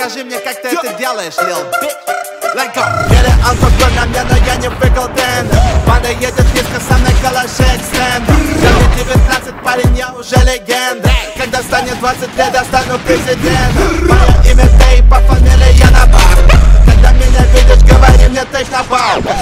покажи мне, как ты это делаешь, Lil Bitch. Let go. Пили алкоголь на мне, но я не выголоден. Банда едет низко, со мной калаши экстенд. Мне 19, парень, я уже легенда. Когда станет 20 лет, я стану президентом. Мое имя Дэй, по фамилии я на бар. Когда меня видишь, говори мне, ты ж напал.